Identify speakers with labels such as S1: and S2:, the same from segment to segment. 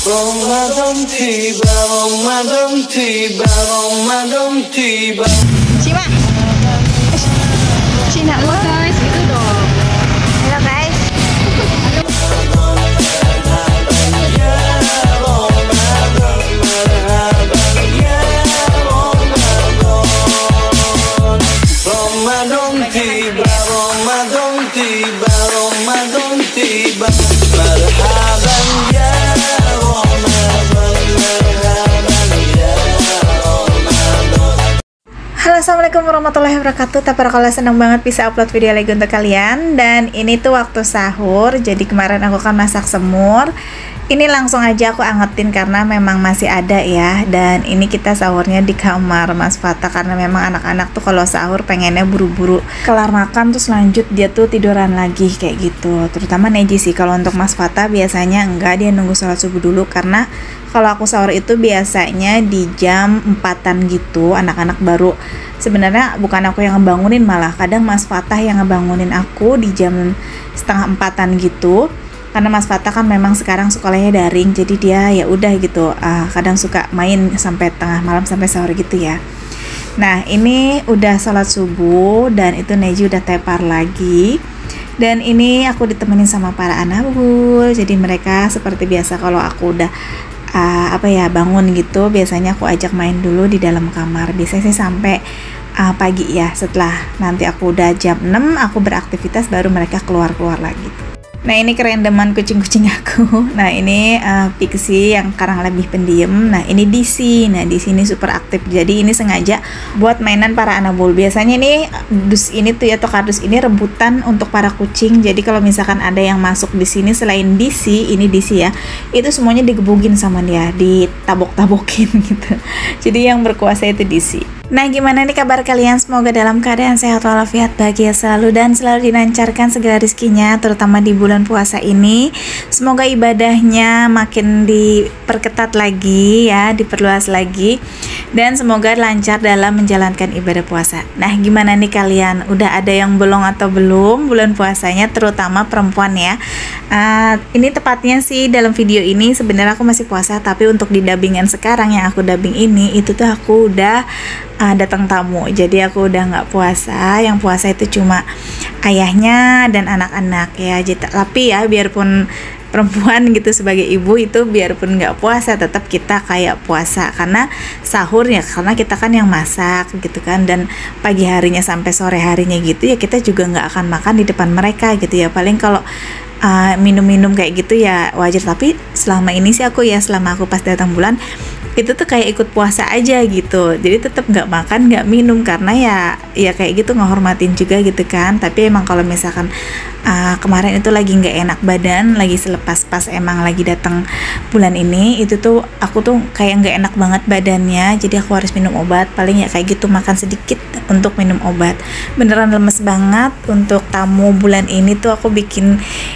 S1: Ramadan tiba, Ramadan tiba, Ramadan tiba.
S2: Cima, Cina lo guys, gitu dong. Halo guys.
S1: Ramadan tiba, Ramadan tiba, Ramadan tiba. Marhaban ya Ramadan, marhaban ya Ramadan.
S2: Halo, assalamualaikum warahmatullahi wabarakatuh. Tabarakallah, senang banget bisa upload video lagi untuk kalian. Dan ini tuh waktu sahur. Jadi kemarin aku kan masak semur. Ini langsung aja aku angetin karena memang masih ada ya. Dan ini kita sahurnya di kamar Mas Fata karena memang anak-anak tuh kalau sahur pengennya buru-buru kelar makan terus lanjut dia tuh tiduran lagi kayak gitu. Terutama Neji sih. Kalau untuk Mas Fata biasanya enggak, dia nunggu sholat subuh dulu karena kalau aku sahur itu biasanya di jam 4-an gitu. Anak-anak baru, sebenarnya bukan aku yang ngebangunin, malah kadang Mas Fatah yang ngebangunin aku di jam setengah 4-an gitu. Karena Mas Fatah kan memang sekarang sekolahnya daring, jadi dia ya udah gitu, kadang suka main sampai tengah malam sampai sahur gitu ya. Nah ini udah sholat subuh dan itu Neji udah tepar lagi. Dan ini aku ditemenin sama para anabul. Jadi mereka seperti biasa kalau aku udah bangun gitu, biasanya aku ajak main dulu di dalam kamar. Biasanya sih sampai pagi ya. Setelah nanti aku udah jam 6 aku beraktivitas, baru mereka keluar-keluar lagi. Nah ini kerendeman kucing-kucing aku. Nah ini Pixie yang sekarang lebih pendiam. Nah ini DC. Nah di sini super aktif. Jadi ini sengaja buat mainan para anabul. Biasanya ini dus ini tuh ya, atau kardus ini rebutan untuk para kucing. Jadi kalau misalkan ada yang masuk di sini selain DC, ini DC ya, itu semuanya digebugin sama dia, ditabok-tabokin gitu. Jadi yang berkuasa itu DC. Nah gimana nih kabar kalian? Semoga dalam keadaan sehat walafiat, bahagia selalu, dan selalu dilancarkan segala rezekinya, terutama di bulan puasa ini. Semoga ibadahnya makin diperketat lagi ya, diperluas lagi, dan semoga lancar dalam menjalankan ibadah puasa. Nah gimana nih kalian? Udah ada yang belum atau belum bulan puasanya, terutama perempuan ya? Ini tepatnya sih dalam video ini sebenarnya aku masih puasa, tapi untuk di dubbingan sekarang yang aku dubbing ini, itu tuh aku udah datang tamu, jadi aku udah nggak puasa. Yang puasa itu cuma ayahnya dan anak-anak ya. Tapi ya biarpun perempuan gitu sebagai ibu itu, biarpun nggak puasa tetap kita kayak puasa karena sahur ya, karena kita kan yang masak gitu kan. Dan pagi harinya sampai sore harinya gitu ya, kita juga nggak akan makan di depan mereka gitu ya. Paling kalau minum-minum kayak gitu ya wajar. Tapi selama ini sih aku ya, selama aku pas datang bulan itu tuh kayak ikut puasa aja gitu. Jadi tetap nggak makan, nggak minum, karena ya kayak gitu, ngehormatin juga gitu kan. Tapi emang kalau misalkan kemarin itu lagi nggak enak badan, lagi selepas pas emang lagi datang bulan ini, itu tuh aku tuh kayak nggak enak banget badannya. Jadi aku harus minum obat, paling ya kayak gitu, makan sedikit untuk minum obat. Beneran lemes banget. Untuk tamu bulan ini tuh aku bikin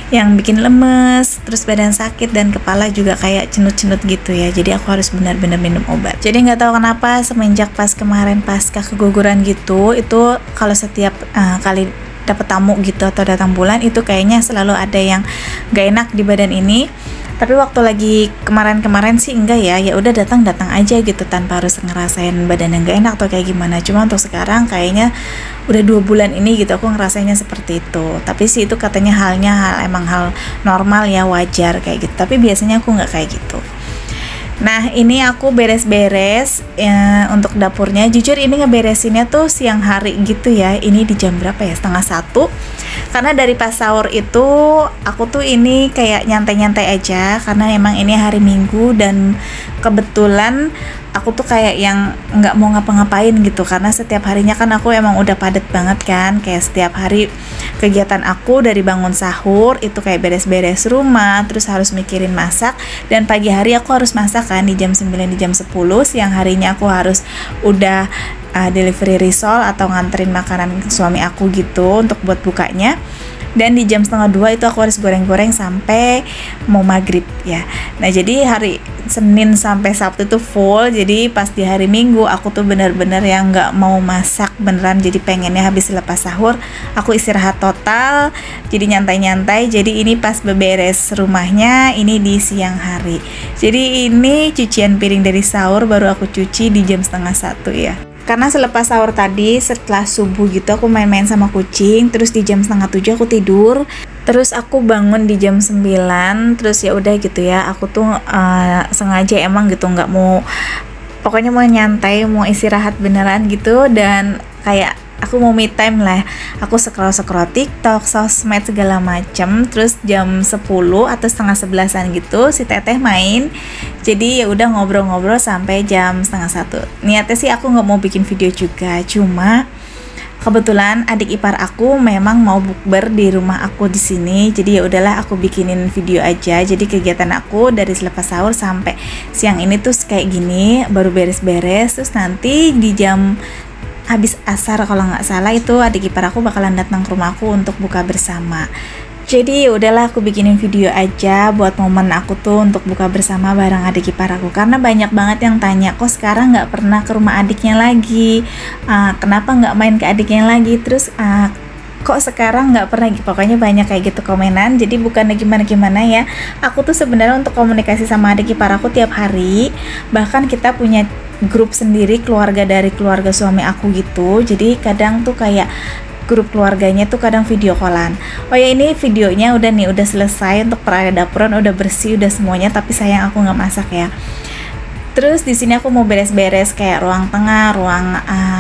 S2: lemes, terus badan sakit dan kepala juga kayak cenut-cenut gitu ya. Jadi aku harus benar-benar minum obat. Jadi nggak tahu kenapa semenjak pas kemarin pasca keguguran gitu, itu kalau setiap kali dapat tamu gitu atau datang bulan itu kayaknya selalu ada yang nggak enak di badan ini. Tapi waktu lagi kemarin sih enggak ya, ya udah datang aja gitu tanpa harus ngerasain badan yang nggak enak atau kayak gimana. Cuma untuk sekarang kayaknya udah 2 bulan ini gitu aku ngerasainnya seperti itu. Tapi sih itu katanya emang hal normal ya, wajar kayak gitu. Tapi biasanya aku nggak kayak gitu. Nah ini aku beres-beres ya, untuk dapurnya. Jujur ini ngeberesinnya tuh siang hari gitu ya. Ini di jam berapa ya? 12:30. Karena dari pas sahur itu aku tuh ini kayak nyantai-nyantai aja, karena emang ini hari Minggu dan kebetulan aku tuh kayak yang nggak mau ngapa-ngapain gitu. Karena setiap harinya kan aku emang udah padet banget kan, kayak setiap hari kegiatan aku dari bangun sahur itu kayak beres-beres rumah, terus harus mikirin masak, dan pagi hari aku harus masak kan di jam 9, di jam 10. Siang harinya aku harus udah delivery risol atau nganterin makanan ke suami aku gitu untuk buat bukanya. dan di jam 1:30 itu aku harus goreng-goreng sampai mau maghrib ya. Nah jadi hari Senin sampai Sabtu itu full, jadi pas di hari Minggu aku tuh bener-bener yang nggak mau masak beneran, jadi pengennya habis lepas sahur aku istirahat total, jadi nyantai-nyantai. Jadi ini pas beberes rumahnya ini di siang hari, jadi ini cucian piring dari sahur baru aku cuci di jam 12:30 ya. Karena selepas sahur tadi, setelah subuh gitu aku main-main sama kucing, terus di jam 6:30 aku tidur, terus aku bangun di jam 9, terus ya udah gitu ya, aku tuh sengaja emang gitu nggak mau, pokoknya mau nyantai, mau istirahat beneran gitu, dan kayak aku mau me time lah. Aku scroll TikTok, sosmed segala macem. Terus jam 10 atau setengah 11-an gitu si teteh main. Jadi ya udah ngobrol-ngobrol sampai jam 12:30. Niatnya sih aku nggak mau bikin video juga, cuma kebetulan adik ipar aku memang mau bukber di rumah aku di sini. Jadi ya udahlah aku bikinin video aja. Jadi kegiatan aku dari selepas sahur sampai siang ini tuh kayak gini, baru beres-beres. Terus nanti di jam habis asar kalau nggak salah itu adik ipar aku bakalan datang ke rumahku untuk buka bersama. Jadi udahlah aku bikinin video aja buat momen aku tuh untuk buka bersama bareng adik ipar aku, karena banyak banget yang tanya kok sekarang nggak pernah ke rumah adiknya lagi, kenapa nggak main ke adiknya lagi, terus kok sekarang nggak pernah, pokoknya banyak kayak gitu komenan. Jadi bukan gimana-gimana ya, aku tuh sebenarnya untuk komunikasi sama adik ipar aku tiap hari, bahkan kita punya grup sendiri keluarga dari keluarga suami aku gitu. Jadi kadang tuh kayak grup keluarganya tuh kadang video callan. Oh ya ini videonya udah nih, udah selesai untuk perayaan dapuran, udah bersih, udah semuanya, tapi sayang aku nggak masak ya. Terus di sini aku mau beres-beres kayak ruang tengah, ruang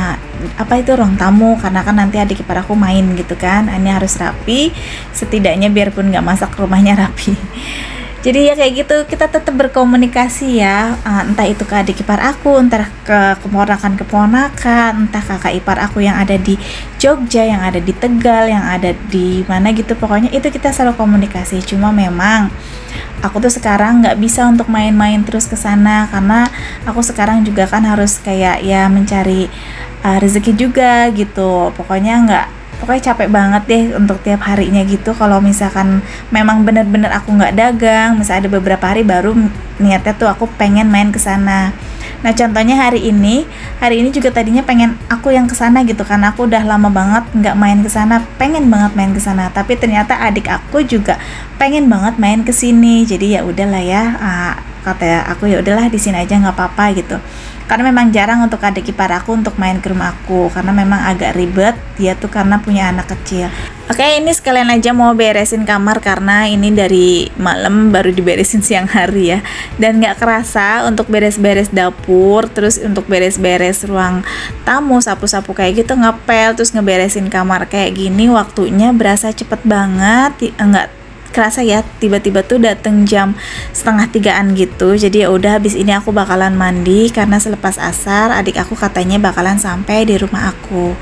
S2: ruang tamu, karena kan nanti adik ipar aku main gitu kan. Ini harus rapi, setidaknya biarpun nggak masak rumahnya rapi. Jadi ya kayak gitu, kita tetap berkomunikasi ya, entah itu ke adik ipar aku, entah ke keponakan-keponakan, entah kakak ipar aku yang ada di Jogja, yang ada di Tegal, yang ada di mana gitu, pokoknya itu kita selalu komunikasi. Cuma memang aku tuh sekarang nggak bisa untuk main-main terus ke sana, karena aku sekarang juga kan harus kayak ya mencari rezeki juga gitu. Pokoknya capek banget deh untuk tiap harinya gitu. Kalau misalkan memang bener-bener aku nggak dagang, misalnya ada beberapa hari baru niatnya tuh aku pengen main ke sana. Nah contohnya hari ini juga tadinya pengen aku yang ke sana gitu, karena aku udah lama banget nggak main ke sana, pengen banget main ke sana. Tapi ternyata adik aku juga pengen banget main ke sini. Jadi ya udahlah ya, kata aku ya udahlah di sini aja nggak apa-apa gitu. Karena memang jarang untuk adik ipar aku untuk main ke rumah aku, karena memang agak ribet dia tuh karena punya anak kecil. Oke, ini sekalian aja mau beresin kamar karena ini dari malam baru diberesin siang hari ya. Dan nggak kerasa untuk beres-beres dapur, terus untuk beres-beres ruang tamu, sapu-sapu kayak gitu, ngepel, terus ngeberesin kamar kayak gini, waktunya berasa cepet banget. Nggak kerasa ya, tiba-tiba tuh dateng jam 2:30-an gitu. Jadi ya udah habis ini aku bakalan mandi, karena selepas asar adik aku katanya bakalan sampai di rumah aku.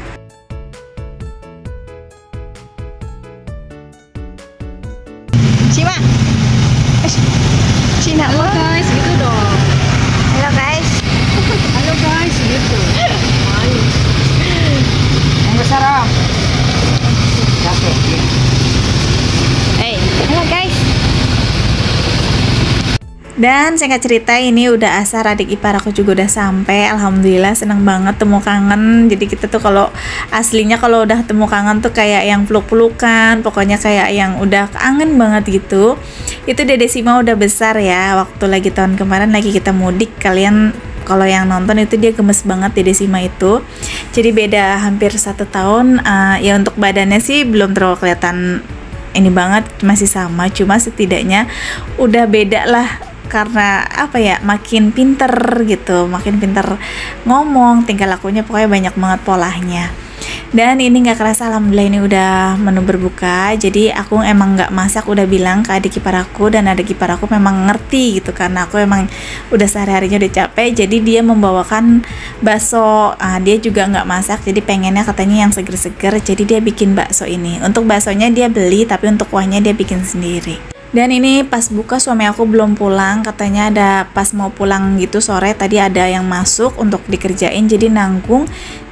S2: Cima, Cina
S3: Halo guys, gitu dong.
S2: Halo guys.
S3: Halo guys, gitu. Malu.
S2: Yang besar om.
S3: Capek ya.
S2: Halo guys. Dan singkat cerita ini udah asar, adik ipar aku juga udah sampai. Alhamdulillah, seneng banget temu kangen. Jadi kita tuh kalau aslinya kalau udah temu kangen tuh kayak yang peluk-pelukan, pokoknya kayak yang udah kangen banget gitu. Itu Dede Sima udah besar ya, waktu lagi tahun kemarin lagi kita mudik, kalian kalau yang nonton itu dia gemes banget Dede Sima itu. Jadi beda hampir 1 tahun. Ya untuk badannya sih belum terlalu kelihatan ini banget, masih sama, cuma setidaknya udah beda lah, karena apa ya, makin pinter gitu, makin pinter ngomong, tingkah lakunya pokoknya banyak banget polanya. Dan ini nggak kerasa, alhamdulillah ini udah menu berbuka. Jadi aku emang nggak masak, udah bilang ke adik ipar aku, dan adik ipar aku memang ngerti gitu, karena aku emang udah sehari-harinya udah capek. Jadi dia membawakan bakso, dia juga nggak masak, jadi pengennya katanya yang seger-seger, jadi dia bikin bakso ini. Untuk baksonya dia beli, tapi untuk kuahnya dia bikin sendiri. Dan ini pas buka suami aku belum pulang, katanya ada pas mau pulang gitu sore tadi ada yang masuk untuk dikerjain, jadi nanggung.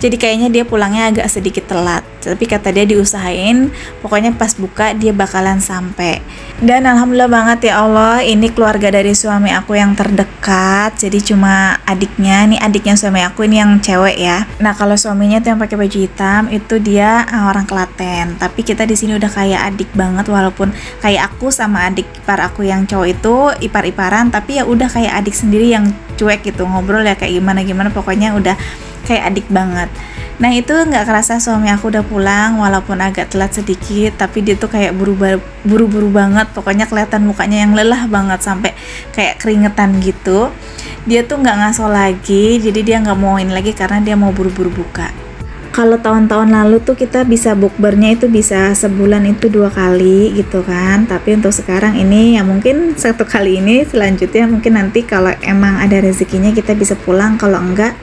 S2: Jadi kayaknya dia pulangnya agak sedikit telat, tapi kata dia diusahain, pokoknya pas buka dia bakalan sampai. Dan alhamdulillah banget ya Allah, ini keluarga dari suami aku yang terdekat. Jadi cuma adiknya, nih adiknya suami aku ini yang cewek ya. Nah kalau suaminya tuh yang pakai baju hitam itu dia orang Klaten. Tapi kita di sini udah kayak adik banget, walaupun kayak aku sama adik ipar aku yang cowok itu ipar-iparan, tapi ya udah kayak adik sendiri yang cuek gitu, ngobrol ya kayak gimana pokoknya udah kayak adik banget. Nah itu nggak kerasa suami aku udah pulang, walaupun agak telat sedikit, tapi dia tuh kayak buru-buru banget, pokoknya kelihatan mukanya yang lelah banget sampai kayak keringetan gitu. Dia tuh nggak ngaso lagi, jadi dia nggak mauin lagi karena dia mau buru-buru buka. Kalau tahun-tahun lalu tuh kita bisa bukbernya itu bisa sebulan itu 2 kali gitu kan, tapi untuk sekarang ini ya mungkin 1 kali ini, selanjutnya mungkin nanti kalau emang ada rezekinya kita bisa pulang, kalau enggak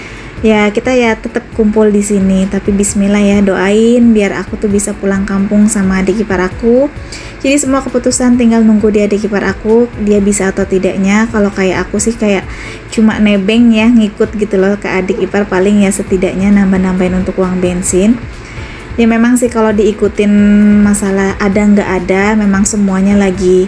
S2: ya kita ya tetap kumpul di sini. Tapi bismillah ya, doain biar aku tuh bisa pulang kampung sama adik ipar aku. Jadi semua keputusan tinggal nunggu dia adik ipar aku, dia bisa atau tidaknya. Kalau kayak aku sih kayak cuma nebeng ya, ngikut gitu loh ke adik ipar, paling ya setidaknya nambah-nambahin untuk uang bensin. Ya memang sih kalau diikutin masalah ada nggak ada, memang semuanya lagi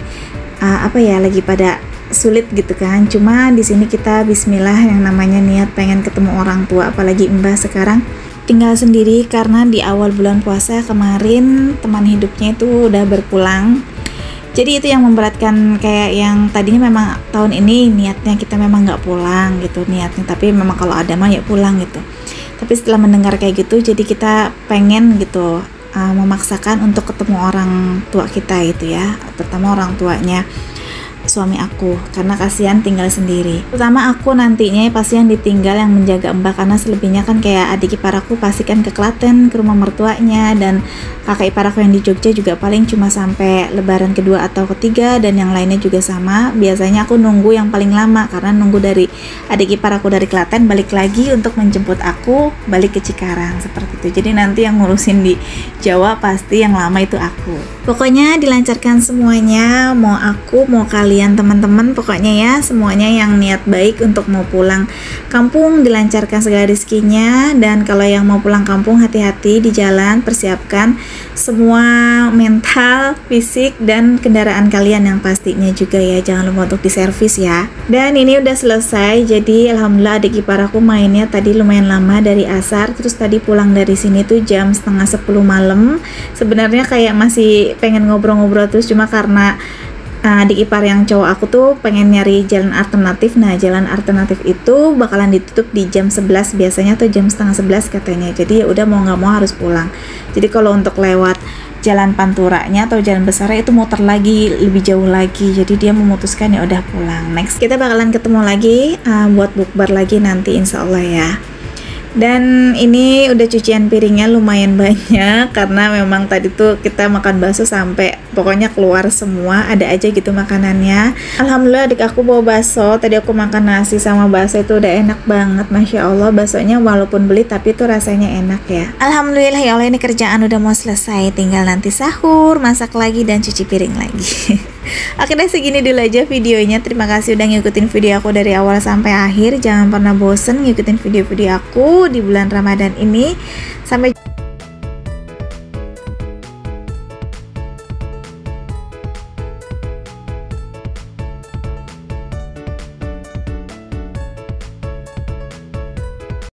S2: lagi pada sulit gitu kan. Cuma di sini kita bismillah, yang namanya niat pengen ketemu orang tua, apalagi mbah sekarang tinggal sendiri karena di awal bulan puasa kemarin teman hidupnya itu udah berpulang. Jadi itu yang memberatkan, kayak yang tadinya memang tahun ini niatnya kita memang nggak pulang gitu niatnya, tapi memang kalau ada mah ya pulang gitu. Tapi setelah mendengar kayak gitu, jadi kita pengen gitu memaksakan untuk ketemu orang tua kita itu ya, terutama orang tuanya suami aku, karena kasihan tinggal sendiri. Terutama aku nantinya pasti yang ditinggal yang menjaga mbak, karena selebihnya kan kayak adik ipar aku pasti kan ke Klaten ke rumah mertuanya, dan kakak ipar aku yang di Jogja juga paling cuma sampai lebaran kedua atau ketiga, dan yang lainnya juga sama. Biasanya aku nunggu yang paling lama karena nunggu dari adik ipar aku dari Klaten balik lagi untuk menjemput aku balik ke Cikarang, seperti itu. Jadi nanti yang ngurusin di Jawa pasti yang lama itu aku. Pokoknya dilancarkan semuanya, mau aku mau kalian teman-teman, pokoknya ya semuanya yang niat baik untuk mau pulang kampung dilancarkan segala rezekinya. Dan kalau yang mau pulang kampung hati-hati di jalan, persiapkan semua mental, fisik, dan kendaraan kalian yang pastinya juga ya, jangan lupa untuk diservis ya. Dan ini udah selesai, jadi alhamdulillah adik ipar aku mainnya tadi lumayan lama dari asar, terus tadi pulang dari sini tuh jam 9:30 malam. Sebenarnya kayak masih pengen ngobrol-ngobrol terus, cuma karena adik ipar yang cowok aku tuh pengen nyari jalan alternatif. Nah jalan alternatif itu bakalan ditutup di jam 11 biasanya, tuh jam 10:30 katanya. Jadi ya udah mau nggak mau harus pulang. Jadi kalau untuk lewat jalan Panturanya atau jalan besarnya itu muter lagi lebih jauh lagi. Jadi dia memutuskan ya udah pulang. Next kita bakalan ketemu lagi buat bukber lagi nanti insya Allah ya. Dan ini udah cucian piringnya lumayan banyak karena memang tadi tuh kita makan bakso sampai pokoknya keluar semua, ada aja gitu makanannya. Alhamdulillah adik aku bawa bakso, tadi aku makan nasi sama bakso itu udah enak banget, Masya Allah. Baksonya walaupun beli tapi tuh rasanya enak ya. Alhamdulillah ya Allah, ini kerjaan udah mau selesai, tinggal nanti sahur, masak lagi, dan cuci piring lagi. Oke deh, segini dulu aja videonya. Terima kasih udah ngikutin video aku dari awal sampai akhir. Jangan pernah bosen ngikutin video-video aku di bulan Ramadan ini. Sampai